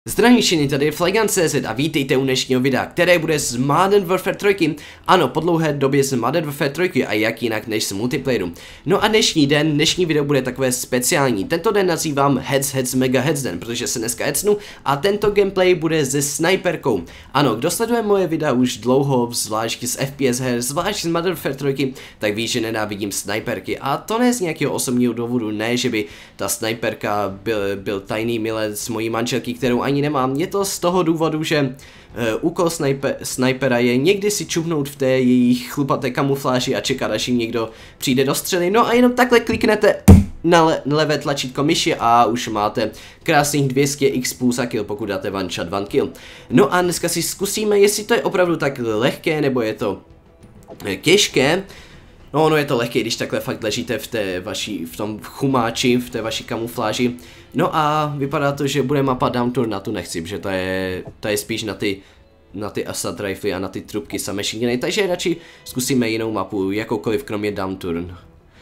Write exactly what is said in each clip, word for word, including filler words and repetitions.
Zdravím všichni, tady je Flygun tečka cé zet a vítejte u dnešního videa, které bude z Modern Warfare tři. Ano, po dlouhé době z Modern Warfare tři a jak jinak než z multiplayeru. No a dnešní den, dnešní video bude takové speciální. Tento den nazývám Heads Heads Mega Heads den, protože se dneska hecnu a tento gameplay bude se sniperkou. Ano, kdo sleduje moje videa už dlouho, zvlášť z F P S her, zvlášť z Modern Warfare tři, tak ví, že nenávidím sniperky. A to ne z nějakého osobního důvodu, ne, že by ta sniperka byl, byl tajný milec mojí manželky, kterou ani nemám. Je to z toho důvodu, že uh, úkol sniper, snipera je někdy si čuhnout v té jejich chlupaté kamufláži a čekat, až jim někdo přijde do střely. No a jenom takhle kliknete na le levé tlačítko myši a už máte krásných dvě stě x plus a kill, pokud dáte one shot, one kill. No a dneska si zkusíme, jestli to je opravdu tak lehké, nebo je to těžké. No, ono je to lehké, když takhle fakt ležíte v té vaší, v tom chumáči, v té vaší kamufláži. No a vypadá to, že bude mapa Downturn, na tu nechci, protože to je, to je spíš na ty, na ty assault rifly a na ty trubky submachine, takže radši zkusíme jinou mapu, jakoukoliv kromě Downturn.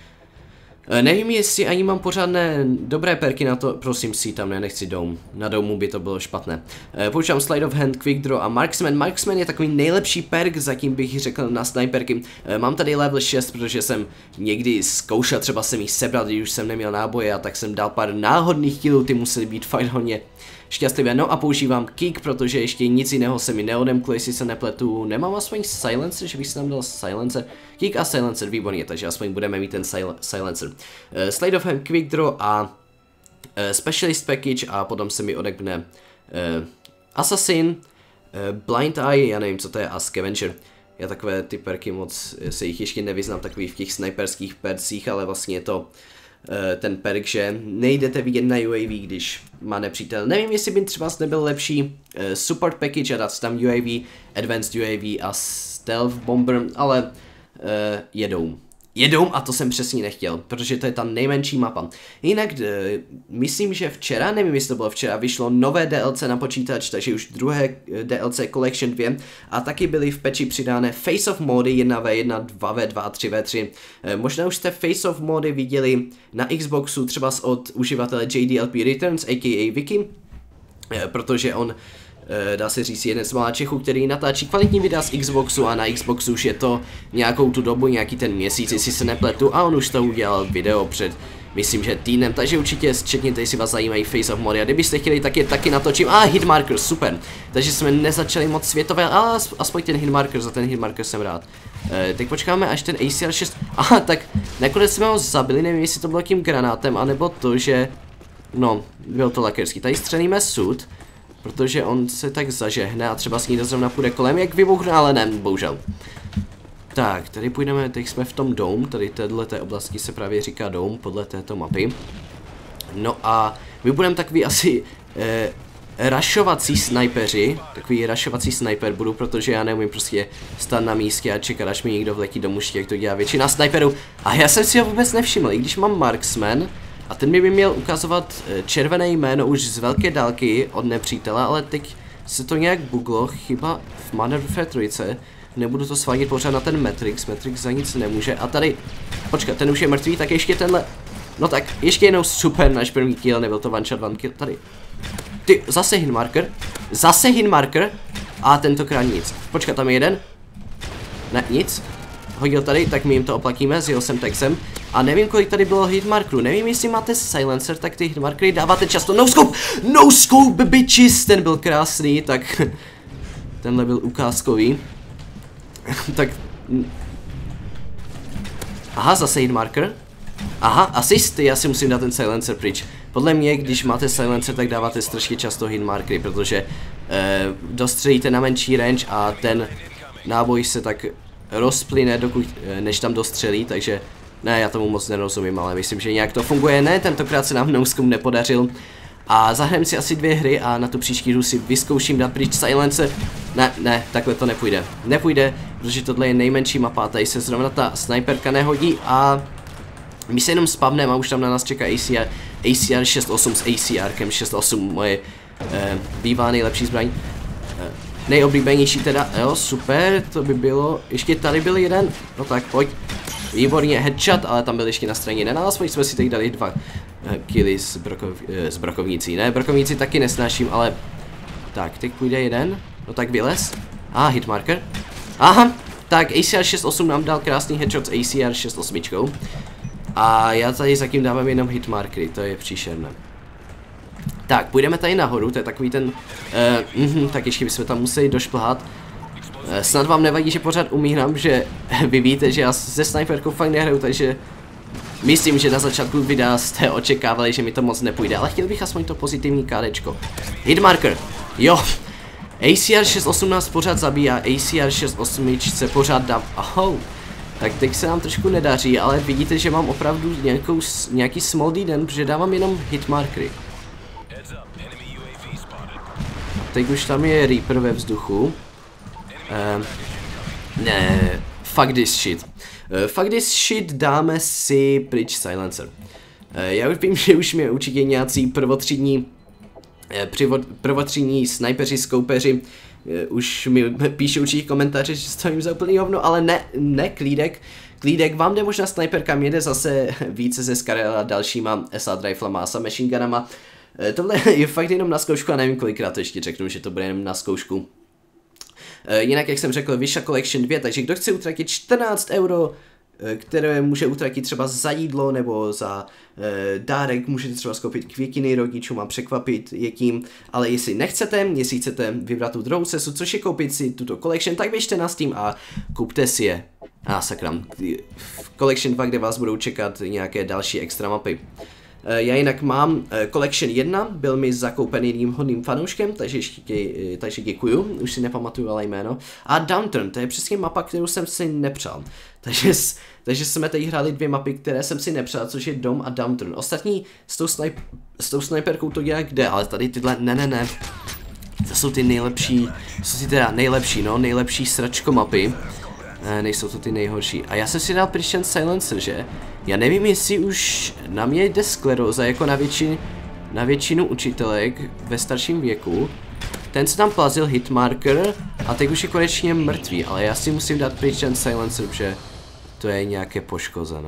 E, nevím, jestli ani mám pořádné dobré perky na to, prosím si tam ne, nechci Dome, na Domeu by to bylo špatné. E, používám Slide of Hand, Quick Draw a Marksman. Marksman je takový nejlepší perk, zatím bych řekl na sniperky. E, mám tady level šest, protože jsem někdy zkoušel třeba jsem jich sebrat, když už jsem neměl náboje a tak jsem dal pár náhodných killů, ty musely být fakt hodně šťastlivé. No a používám Kick, protože ještě nic jiného se mi neodemklo, jestli se nepletu. Nemám aspoň Silencer, že bych si tam dal Silencer. Kick a Silencer, výborně, takže aspoň budeme mít ten sil Silencer. Uh, Slide of Hand, Quick Draw a uh, Specialist Package a potom se mi odekne uh, Assassin, uh, Blind Eye, já nevím co to je, a Scavenger. Já takové ty perky moc se jich ještě nevyznám, takový v těch sniperských percích, ale vlastně je to ten perk, že nejdete vidět na U A V, když má nepřítel. Nevím, jestli by třeba nebyl lepší uh, support package a dát tam U A V, advanced U A V a stealth bomber, ale uh, jedou. Jedou a to jsem přesně nechtěl, protože to je ta nejmenší mapa. Jinak uh, myslím, že včera, nevím jestli to bylo včera, vyšlo nové D L C na počítač, takže už druhé D L C Collection dva a taky byly v peči přidány Face Off mody jedna v jedna, dva v dva, tři v tři. Uh, možná už jste Face Off mody viděli na Xboxu třeba od uživatele J D L P Returns, a k a. Vicky, uh, protože on dá se říct jeden z mála Čechů, který natáčí kvalitní videa z Xboxu a na Xboxu už je to nějakou tu dobu, nějaký ten měsíc, jestli se nepletu, a on už to udělal video před, myslím, že týdnem, takže určitě zčetněte, jestli vás zajímají Face Off mody a kdybyste chtěli, tak je taky natočím. A ah, hitmarker, super, takže jsme nezačali moc světové, ale aspoň ten hitmarker, za ten hitmarker jsem rád. E, teď počkáme, až ten A C R šest, aha, tak nakonec jsme ho zabili, nevím, jestli to bylo tím granátem, anebo to, že, no, byl to lakerský, tady střelíme sud, protože on se tak zažehne a třeba s ní zrovna půjde kolem, jak vybuchne, ale ne, bohužel. Tak, tady půjdeme, teď jsme v tom Dome, tady této oblasti se právě říká Dome, podle této mapy. No a my budeme takový asi eh, rašovací snajpeři, takový rašovací snajper budu, protože já neumím prostě stát na místě a čekat, až mi někdo vletí do mušti, jak to dělá většina snajperů. A já jsem si ho vůbec nevšiml, i když mám Marksman, a ten by měl ukazovat červené jméno už z velké dálky od nepřítele, ale teď se to nějak buglo, chyba v Modern Warfare tři. Nebudu to svádět pořád na ten Matrix, Matrix za nic nemůže. A tady, počkat, ten už je mrtvý, tak ještě tenhle, no tak, ještě jednou super, náš první kill, nebyl to one shot, one kill, tady. Ty, zase hitmarker, zase hitmarker a tentokrát nic. Počkat, tam je jeden, ne, nic. Hodil tady, tak my jim to oplatíme, zjel jsem texem. A nevím, kolik tady bylo hitmarkerů, nevím, jestli máte silencer, tak ty hitmarkery dáváte často. No scope, no scope, bitches, ten byl krásný, tak tenhle byl ukázkový. Tak, aha, zase hitmarker. Aha, asisty, já si musím dát ten silencer pryč. Podle mě, když máte silencer, tak dáváte strašně často hitmarkery, protože eh, dostřelíte na menší range a ten náboj se tak rozplyne, dokud, než tam dostřelí, takže ne, já tomu moc nerozumím, ale myslím, že nějak to funguje. Ne, tentokrát se nám nouskom nepodařil. A zahrajeme si asi dvě hry a na tu příští hru si vyzkouším dát pryč silencer. Ne, ne, takhle to nepůjde. Nepůjde, protože tohle je nejmenší mapa, tady se zrovna ta sniperka nehodí a my se jenom spavneme a už tam na nás čeká A C R, A C R šest osm s A C R kem šest osm, moje eh, bývá nejlepší zbraň. Eh, nejoblíbenější teda, jo, super, to by bylo, ještě tady byl jeden, no tak pojď. Výborně, headshot, ale tam byl ještě na straně jeden, ale jsme si teď dali dva uh, killy z, brokov, uh, z brokovnicí. Ne, brokovnici taky nesnáším, ale Tak, teď půjde jeden. No tak vylez. A, ah, hitmarker. Aha, tak A C R šest osm nám dal krásný headshot s A C R šest osm. A já tady zatím dávám jenom hitmarkery, to je příšerné. Tak, půjdeme tady nahoru, to je takový ten... Uh, mm, tak ještě bychom tam museli došplhat. Uh, snad vám nevadí, že pořád umírám, že vy víte, že já se sniperkou fakt nehraju, takže... Myslím, že na začátku videa jste očekávali, že mi to moc nepůjde, ale chtěl bych aspoň to pozitivní kádečko. Hitmarker, jo. A C R šest osm nás pořád zabíjá, A C R šest osm se pořád dám. Ahou. Tak teď se nám trošku nedaří, ale vidíte, že mám opravdu nějakou, nějaký small den, protože dávám jenom hitmarkery. Teď už tam je Reaper ve vzduchu. Uh, ne, fuck this shit. Uh, fuck this shit, dáme si pryč silencer. Uh, já už vím, že už mě určitě nějací prvotřídní, uh, prvotřídní snajpeři, skoupeři uh, už mi píšou určitě komentáře, že stojím za úplný hovno, ale ne, ne, klídek. Klídek, vám jde možná sniperka, mě jde zase více ze Skarela a dalšíma S A riflema a machine gunama. Uh, tohle je fakt jenom na zkoušku a nevím kolikrát to ještě řeknu, že to bude jenom na zkoušku. Uh, jinak, jak jsem řekl, vyšla Collection dva, takže kdo chce utratit čtrnáct euro, které může utratit třeba za jídlo nebo za e, dárek, můžete třeba skoupit květiny rodičům a překvapit někým, ale jestli nechcete, jestli chcete vybrat tu druhou cestu, což je koupit si tuto collection, tak běžte na Steam a kupte si je. A ah, sakram, v Collection dva, kde vás budou čekat nějaké další extra mapy. E, já jinak mám e, Collection jedna, byl mi zakoupený jedním hodným fanouškem, takže, ještě, e, takže děkuju, už si nepamatuju ale jméno. A Downturn, to je přesně mapa, kterou jsem si nepřál. Takže, takže jsme tady hráli dvě mapy, které jsem si nepřál, což je Dom a Downturn. Ostatní s tou, snip, s tou sniperkou to dělá kde, ale tady tyhle, ne, ne, ne. To jsou ty nejlepší, jsou ty teda nejlepší, no, nejlepší sračko mapy. Ne, nejsou to ty nejhorší. A já jsem si dal pryč ten silencer, že? Já nevím, jestli už na mě jde skleróza, jako na, větši, na většinu učitelek ve starším věku. Ten se tam plazil hitmarker a teď už je konečně mrtvý, ale já si musím dát pryč ten silencer, protože to je nějaké poškozené.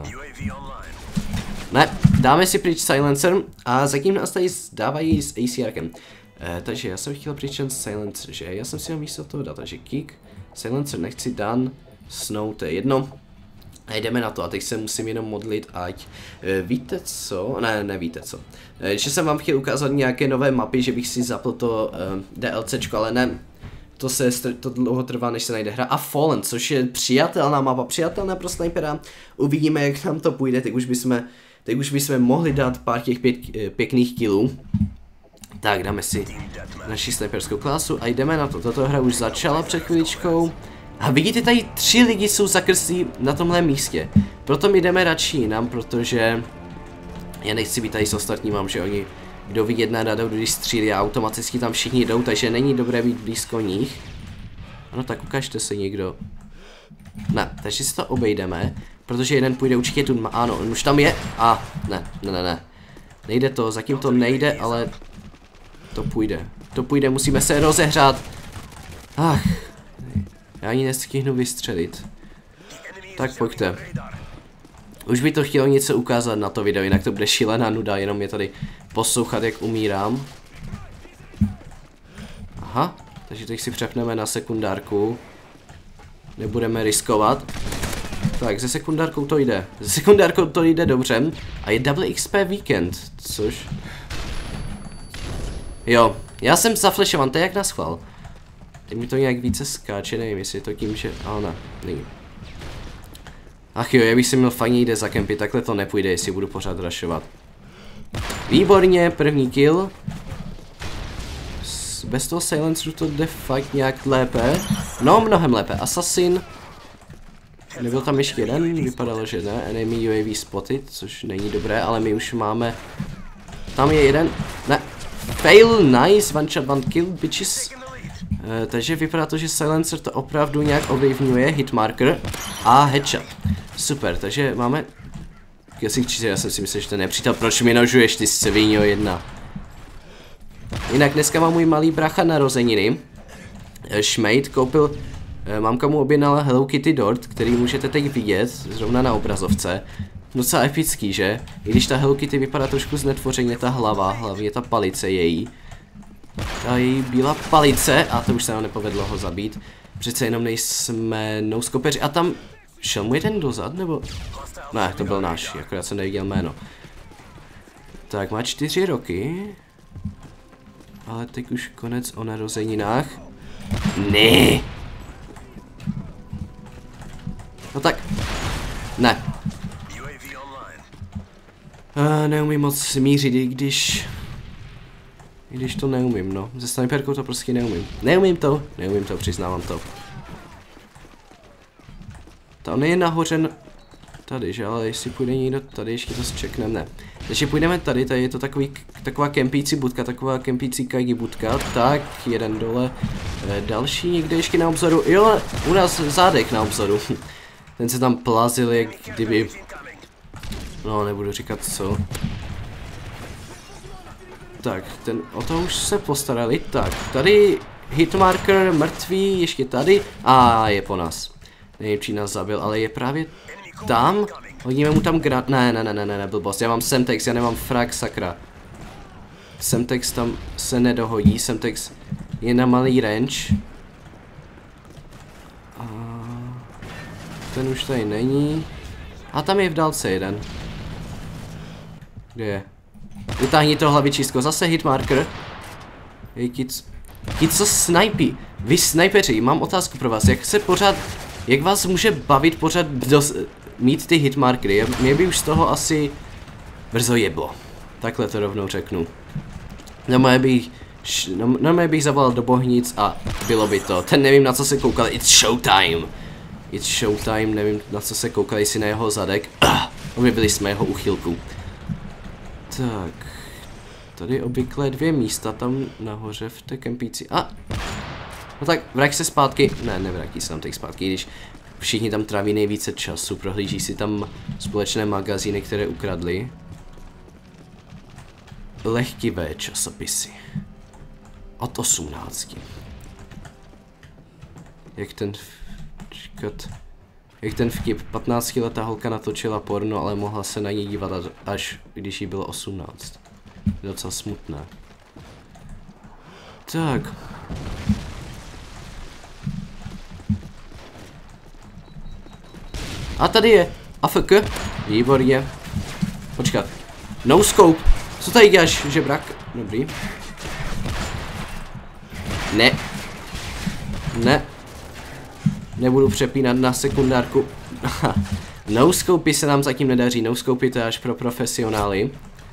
Ne, dáme si pryč silencer a zatím nás tady dávají s A C Rkem. Eh, takže já jsem chtěl pryč ten silencer, že? Já jsem si ho místo toho dal, takže kick, silencer nechci, dan, snow, to je jedno. A jdeme na to a teď se musím jenom modlit, ať e, víte co, ne, nevíte co, e, že jsem vám chtěl ukázat nějaké nové mapy, že bych si zapl to e, DLCčko, ale ne, to se to dlouho trvá, než se najde hra. A Fallen, což je přijatelná mapa, přijatelná pro snipera, uvidíme, jak nám to půjde, teď už bychom, teď už bychom mohli dát pár těch pěk, pěkných killů. Tak dáme si naši sniperskou klasu a jdeme na to, tato hra už začala před chvíličkou. A vidíte, tady tři lidi jsou zakrslí na tomhle místě. Proto my jdeme radši jinam, protože já nechci být tady s ostatníma, že oni, kdo ví jedna rada, když střílí a automaticky tam všichni jdou, takže není dobré být blízko nich. Ano, tak ukažte se někdo. Ne, takže si to obejdeme, protože jeden půjde určitě tu, ano, on už tam je. A, ne, ne, ne, ne. Nejde to, zatím to nejde, ale to půjde. To půjde, musíme se rozehřát. Ach. Já ani nestihnu vystřelit. Tak pojďte. Už by to chtělo něco ukázat na to video, jinak to bude šílená nuda, jenom je tady poslouchat, jak umírám. Aha, takže teď si přepneme na sekundárku. Nebudeme riskovat. Tak, se sekundárkou to jde. Se sekundárkou to jde dobře. A je double X P weekend, což... Jo, já jsem zaflešovan, to je jak na schvál. Teď mi to nějak více skáče, nevím, jestli je to tím, že... Ale ne, není. Ach jo, já bych si měl fajně jde za kempy, takhle to nepůjde, jestli budu pořád rushovat. Výborně, první kill. Bez toho silenceru to jde fakt nějak lépe. No, mnohem lépe. Assassin. Nebyl tam ještě jeden? Vypadalo, že ne. Enemy U A V spotted, což není dobré, ale my už máme... Tam je jeden. Ne. Fail, nice, one shot, one kill, bitches. Uh, takže vypadá to, že silencer to opravdu nějak ovlivňuje, hitmarker a headshot. Super, takže máme... Já si čtyři, já jsem si myslel, že to nepřítel, proč mi nožuješ, ty sviňo jedna. Jinak dneska má můj malý brácha narozeniny. Šmejt koupil, mamka mu objednala Hello Kitty dort, který můžete teď vidět, zrovna na obrazovce. Docela epický, že? I když ta Hello Kitty vypadá trošku znetvořeně, ta hlava, hlavně ta palice její. Ta její bílá palice, a to už se nám nepovedlo ho zabít. Přece jenom nejsme noskopeři. A tam šel mu jeden dozad, nebo? Ne, to byl náš, akorát jsem neviděl jméno. Tak, má čtyři roky. Ale teď už konec o narozeninách. Ne. No tak. Ne. Uh, neumím moc mířit, i když... I když to neumím, no. Se sniperkou to prostě neumím. Neumím to, neumím to, přiznávám to. Tam je nahoře tady, že? Ale jestli půjde někdo tady, ještě to zčekneme, ne. Takže půjdeme tady, tady je to takový, taková kempící budka, taková kempící kajgi budka. Tak, jeden dole. E, další někde ještě na obzoru. Jo, u nás zádek na obzoru. Ten se tam plazil, jak kdyby... No, nebudu říkat co. Tak, ten, o to už se postarali. Tak, tady hitmarker mrtvý, ještě tady. A je po nás. Nevím, či nás zabil, ale je právě tam. Hodíme mu tam granát. Ne, ne, ne, ne, ne, blbost. Já mám Semtex, já nemám frak, sakra. Semtex tam se nedohodí. Semtex je na malý range. A ten už tady není. A tam je v dálce jeden. Kde je? Vytáhni to hlavičisko. Zase hitmarker. Hej, ti, ti co snajpí. Vy snajpeři, mám otázku pro vás. Jak se pořád... Jak vás může bavit pořád dos, mít ty hitmarkery? Mě by už z toho asi brzo jeblo. Takhle to rovnou řeknu. No moje bych... No, no moje bych zavolal do Bohnic a bylo by to. Ten nevím, na co se koukal. It's showtime. It's showtime, nevím, na co se koukali, jestli na jeho zadek. Ah, objevili jsme jeho uchylku. Tak. Tady obvykle dvě místa tam nahoře v té kempíci. A! No tak, vrať se zpátky. Ne, nevrátí se tam teď zpátky, když všichni tam tráví nejvíce času. Prohlíží si tam společné magazíny, které ukradli. Lehtivé časopisy. Od osmnácti. Jak ten... Čekat... Jak ten vtip, patnáctiletá holka natočila porno, ale mohla se na ní dívat až když jí bylo osmnáct. Je docela smutné. Tak. A tady je A F K. Výborně. Počkat. No scope. Co tady děláš, žebrak? Dobrý. Ne. Ne. Nebudu přepínat na sekundárku. No scopy se nám zatím nedaří. No scopy to je až pro profesionály.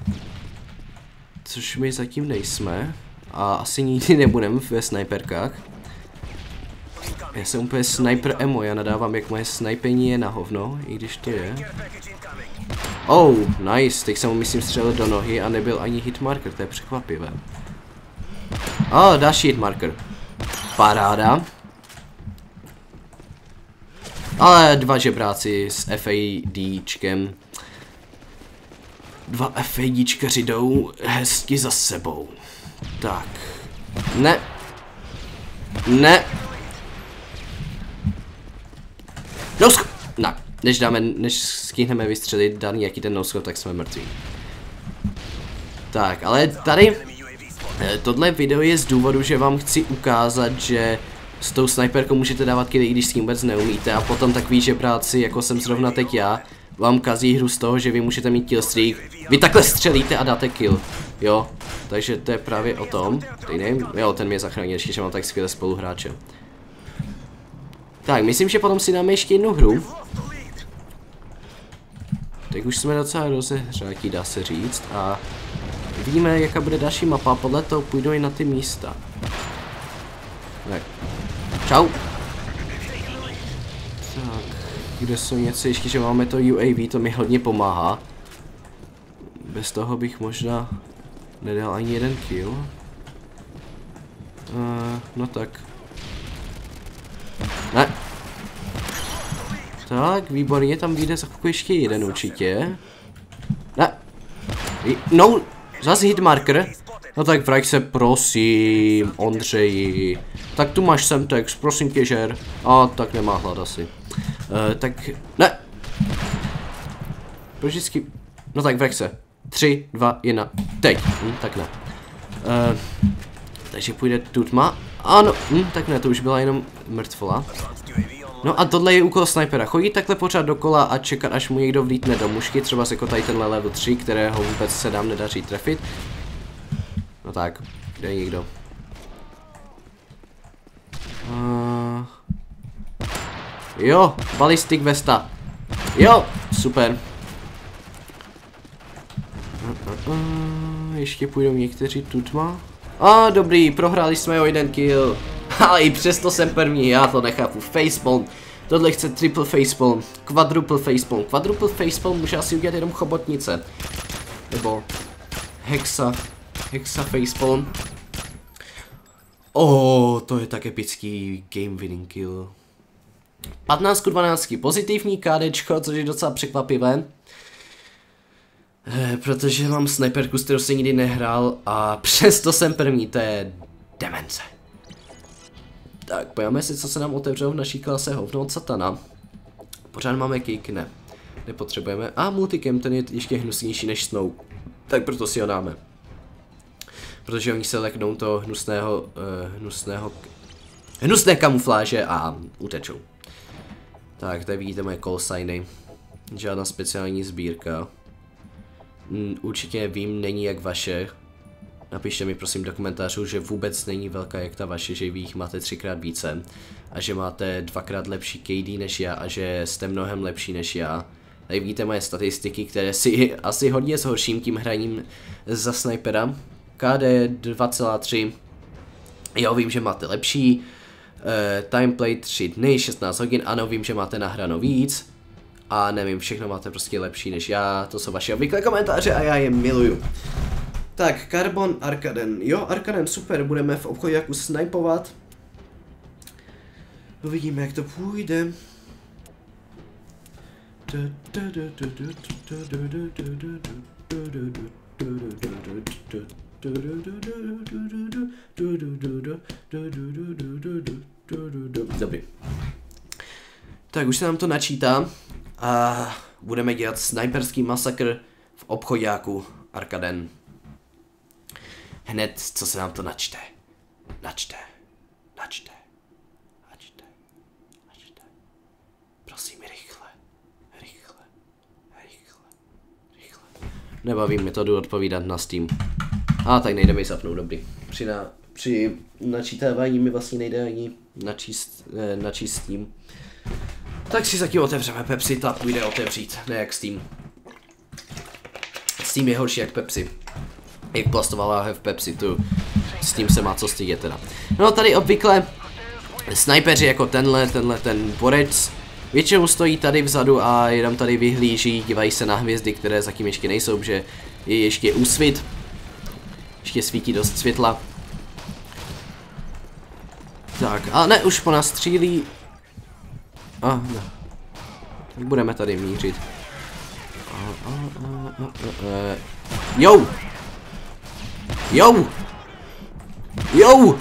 Což my zatím nejsme. A asi nikdy nebudeme ve sniperkách. Já jsem úplně sniper emo, já nadávám, jak moje snipení je na hovno, i když to je. Oh, nice, teď jsem mu myslím střelil do nohy a nebyl ani hitmarker, to je překvapivé. Oh, další hitmarker. Paráda. Ale dva žebráci s FADčkem. Dva FADčkaři jdou hezky za sebou. Tak. Ne. Ne. Noskop! No, než dáme, než stihneme vystřelit daný jaký ten noskop, tak jsme mrtví. Tak, ale tady tohle video je z důvodu, že vám chci ukázat, že s tou sniperkou můžete dávat killy, když s tím vůbec neumíte, a potom takový žebráci, jako jsem zrovna teď já, vám kazí hru z toho, že vy můžete mít killstreak, vy takhle střelíte a dáte kill, jo, takže to je právě o tom, teď nevím, jo, ten mě zachránil, ještě, že mám tak skvělé spoluhráče. Tak, myslím, že potom si dáme ještě jednu hru. Tak už jsme docela rozehřátí, dá se říct, a vidíme, jaká bude další mapa, podle toho půjdu i na ty místa. Tak, čau. Tak, kde jsou něco ještě, že máme to U A V, to mi hodně pomáhá. Bez toho bych možná nedal ani jeden kill. Uh, no tak. Ne. Tak, výborně, tam vyjde za chvilku ještě jeden určitě. Ne. No, zase hitmarker. No tak vrať se, prosím, Ondřeji. Tak tu máš Semtex, prosím tě, žer. A tak nemá hlad asi. Uh, tak, ne. Proč vždycky... No tak vrať se. Tři, dva, jedna, teď. Hm, tak ne. Uh, Takže půjde tutma. Ano, hm, tak ne, to už byla jenom mrtvola. No a tohle je úkol snajpera. Chodí takhle pořád dokola a čekat, až mu někdo vlítne do mušky. Třeba jako tady tenhle level tři, kterého vůbec se nám nedaří trefit. No tak, kde je někdo? Uh... Jo, balistik vesta. Jo, super. Uh, uh, uh, ještě půjdou někteří tutma. A ah, dobrý, prohráli jsme o jeden kill. Ale i přesto jsem první, já to nechápu. Facepalm. Tohle chce triple facepalm, quadruple facepalm. Quadruple facepalm může asi udělat jenom chobotnice. Nebo hexa, hexa facepalm. Oh, to je tak epický game winning kill. patnáct dvanáct, pozitivní kádečko, což je docela překvapivé. Eh, protože mám sniperku, s kterou jsem nikdy nehrál a přesto jsem první, to je demence. Tak, pojďme si, co se nám otevřelo v naší klase hovno od satana. Pořád máme kick, ne. Nepotřebujeme. A multicam, ten je ještě hnusnější než Snow. Tak proto si ho dáme. Protože oni se leknou toho hnusného, uh, hnusného, hnusné kamufláže a utečou. Tak, tady vidíte moje call signy. Žádná speciální sbírka. Mm, určitě vím, není jak vaše. Napište mi prosím do komentářů, že vůbec není velká jak ta vaše, že vy jich máte třikrát více. A že máte dvakrát lepší K D než já a že jste mnohem lepší než já. Tady vidíte moje statistiky, které si asi hodně zhorším tím hraním za snipera. K D dva celá tři. Jo, vím, že máte lepší. Uh, timeplay tři dny, šestnáct hodin. Ano, vím, že máte nahráno víc. A nevím, všechno máte prostě lepší než já. To jsou vaše obvyklé komentáře a já je miluju. Tak, Carbon Arkaden. Jo, Arkaden, super, budeme v obchodě jako snipovat. Uvidíme, jak to půjde. Dobrý. Tak, už se nám to načítá. A budeme dělat sniperský masakr v obchodáku Arkaden. Hned, co se nám to načte. Načte. Načte. Načte. Načte. Prosím, rychle. Rychle. Rychle. Rychle. Nebaví mě to, jdu odpovídat na Steam. A tak nejde mi zapnout, dobrý. Při, na, při načítávání mi vlastně nejde ani načíst, eh, načíst Steam. Tak si zatím otevřeme Pepsi, ta půjde otevřít, ne jak Steam. Steam je horší jak Pepsi. Jak plastová láhev Pepsi, tu s tím se má co stydět teda. No tady obvykle snajpeři jako tenhle, tenhle ten borec většinou stojí tady vzadu a jenom tady vyhlíží, dívají se na hvězdy, které zatím ještě nejsou, protože je ještě úsvit. Ještě svítí dost světla. Tak, a ne, už po nás střílí. A ne. Tak budeme tady mířit. A, a, a, a, a, a. Jo! Jo! Jo!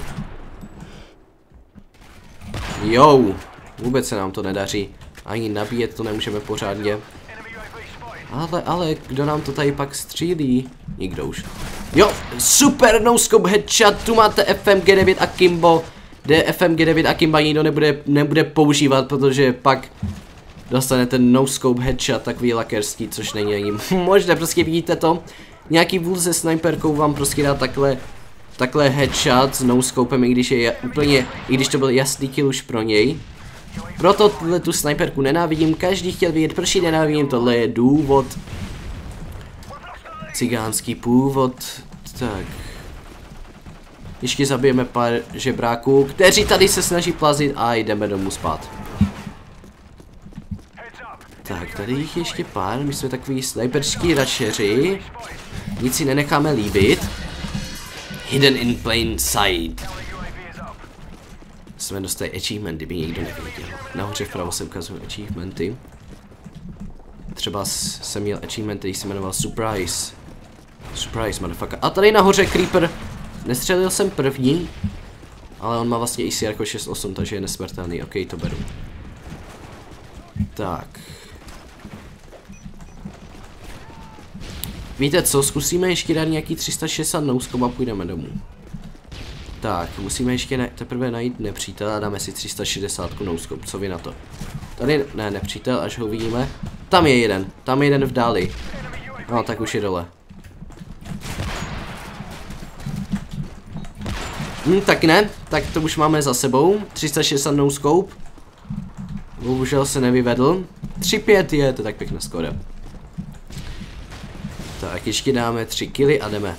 Jo! Vůbec se nám to nedaří. Ani nabíjet to nemůžeme pořádně. Ale, ale, kdo nám to tady pak střílí? Nikdo už. Jo! Super no-scope headshot, tu máte F M G devět a Kimbo. Kde F M G devět a Kimba nikdo nebude, nebude používat, protože pak dostanete no-scope headshot, takový lakerský, což není ani možné, prostě vidíte to. Nějaký vůz se sniperkou vám prostě dá takhle, takhle headshot s no-scopem, i když je úplně, i když to byl jasný kill už pro něj. Proto tuhle tu sniperku nenávidím, každý chtěl vědět, proč ji nenávidím, tohle je důvod. Cigánský původ, tak. Ještě zabijeme pár žebráků, kteří tady se snaží plazit a jdeme domů spát. Tak, tady jich ještě pár, my jsme takový sniperští rašeři. Nic si nenecháme líbit. Hidden in plain sight. Jsme dostali achievement, kdyby někdo nevěděl. Nahoře vpravo se ukazují achievementy. Třeba jsem měl achievement, který se jmenoval Surprise. Surprise, motherfucker. A tady nahoře Creeper. Nestřelil jsem první, ale on má vlastně I C R šest osm, takže je nesmrtelný. OK, to beru. Tak. Víte co, zkusíme ještě dát nějaký tři sta šedesát no-scope a půjdeme domů. Tak, musíme ještě ne, teprve najít nepřítele a dáme si tři sta šedesát no-scope, co vy na to? Tady, ne, nepřítel, až ho uvidíme. Tam je jeden, tam je jeden v dáli. No, tak už je dole. Hm, tak ne, tak to už máme za sebou. tři sta šedesát no-scope. Bohužel se nevyvedl. tři pět je, to tak pěkně skoro. Tak, ještě dáme tři killy a jdeme.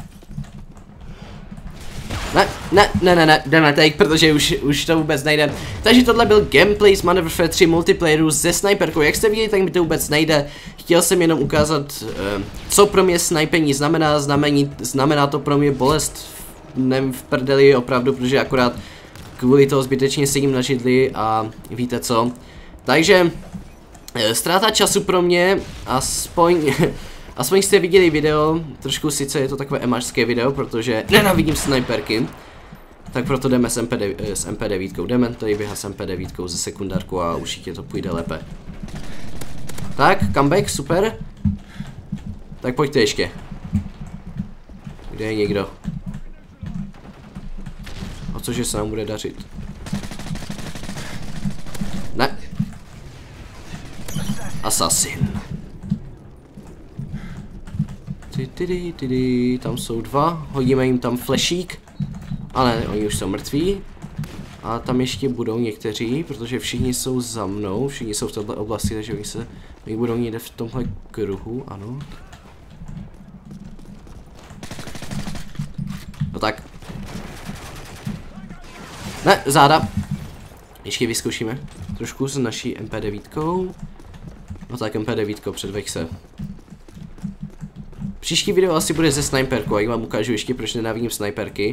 Ne, ne, ne, ne, ne, jdeme teď, protože už, už to vůbec nejde. Takže tohle byl gameplay z Modern Warfare tři multiplayeru se sniperkou. Jak jste viděli, tak mi to vůbec nejde. Chtěl jsem jenom ukázat, co pro mě snipení znamená. Znamení, znamená to pro mě bolest nevím, v prdeli opravdu, protože akorát kvůli toho zbytečně sedím na židli a víte co. Takže ztráta času pro mě, aspoň... Aspoň jste viděli video, trošku sice je to takové emařské video, protože nenávidím sniperky. Tak proto jdeme s, M P devět, s M P devět, jdeme tady běhat s M P devět ze sekundárku a určitě to půjde lépe. Tak, comeback, super. Tak pojďte ještě. Kde je někdo? A cože se nám bude dařit? Ne. Assassin. Tydy, tydy, tam jsou dva, hodíme jim tam flešík, ale oni už jsou mrtví. A tam ještě budou někteří, protože všichni jsou za mnou, všichni jsou v této oblasti, takže oni se, oni budou někde v tomhle kruhu, ano. No tak. Ne, záda. Ještě vyzkoušíme trošku s naší M P devět. No tak M P devět, předveď se. Příští video asi bude ze sniperkou, jak vám ukážu ještě, proč nenávidím sniperky.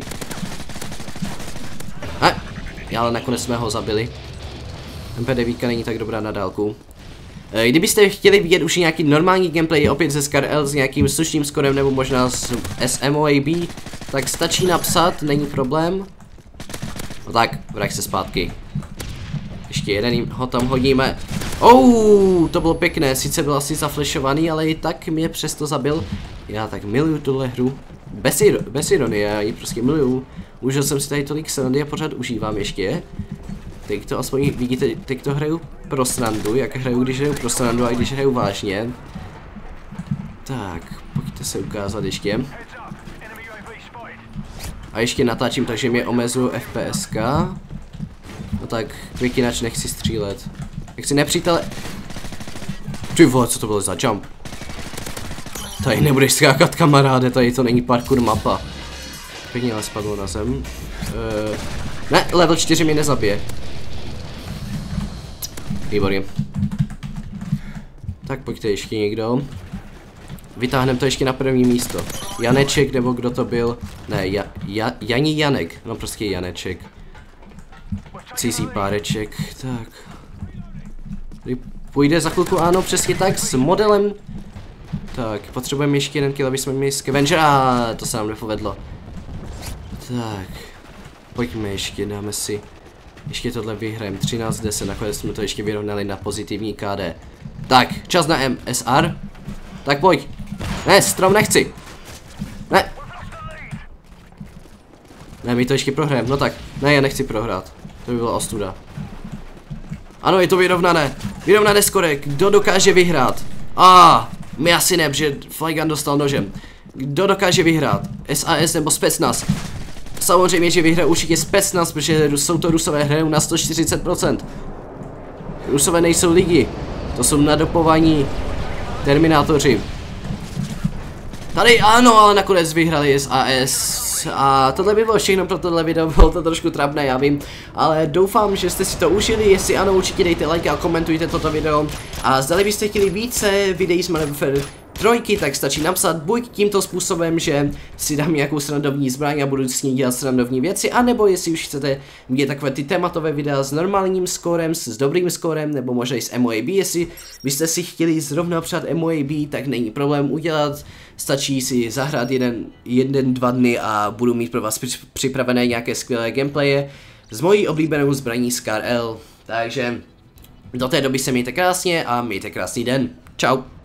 A, ale nakonec jsme ho zabili. M P devět není tak dobrá na dálku. E, kdybyste chtěli vidět už nějaký normální gameplay, opět ze ScarL s nějakým slušným skorem nebo možná s, s M O A B, tak stačí napsat, není problém. No tak, vrať se zpátky. Ještě jeden ho tam hodíme. Oh, to bylo pěkné, sice byl asi zaflešovaný, ale i tak mě přesto zabil. Já tak miluju tuhle hru. Bez, iro bez ironie, já ji prostě miluju. Užil jsem si tady tolik srandy a pořád užívám ještě. Teď to aspoň vidíte, teď to hraju pro srandu, jak hraju, když hraju pro srandu a když hraju vážně. Tak, pojďte se ukázat ještě. A ještě natáčím, takže mě omezuju F P S ka. No tak, květinač nechci střílet. Jak si nepřítele... Ty vole, co to bylo za jump? Tady nebudeš skákat, kamaráde, tady to není parkour mapa. Pěkně ale spadlo na zem. Uh, ne, level čtyři mě nezabije. Výborně. Tak pojďte ještě někdo. Vytáhneme to ještě na první místo. Janeček, nebo kdo to byl? Ne, ja, ja, Janí Janek. No prostě Janeček. Cizí páreček, tak. Tady půjde za chvilku, ano, přesně tak, s modelem. Tak, potřebujeme ještě jeden kill, aby jsme měli scavenger, a to se nám nepovedlo. Tak, pojďme ještě, dáme si, ještě tohle vyhrajeme, třináct deset, nakonec jsme to ještě vyrovnali na pozitivní K D. Tak, čas na M S R. Tak pojď. Ne, strom nechci. Ne. Ne, my to ještě prohrajeme, no tak, ne, já nechci prohrát, to by byla ostuda. Ano, je to vyrovnané. Vyrovnané skore. Kdo dokáže vyhrát? A, ah, my asi ne, protože Flygun dostal nožem. Kdo dokáže vyhrát? S A S nebo Specnaz? Samozřejmě, že vyhraje určitě Specnaz, protože jsou to Rusové, hrajou na sto čtyřicet procent. Rusové nejsou lidi. To jsou nadopovaní terminátoři. Tady ano, ale nakonec vyhrali S A S. A tohle by bylo všechno pro tohle video, bylo to trošku trapné, já vím. Ale doufám, že jste si to užili, jestli ano, určitě dejte like a komentujte toto video. A zdali byste chtěli více videí z Modern Warfare trojky, tak stačí napsat buď tímto způsobem, že si dám nějakou srandovní zbraň a budu s ní dělat srandovní věci, anebo jestli už chcete vidět takové ty tématové videa s normálním skórem, s dobrým skórem, nebo možná i s M O A B, jestli byste si chtěli zrovna přát M O A B, tak není problém udělat, stačí si zahrát jeden, jeden, dva dny a budu mít pro vás připravené nějaké skvělé gameplaye s mojí oblíbenou zbraní ScarL. Takže do té doby se mějte krásně a mějte krásný den. Čau.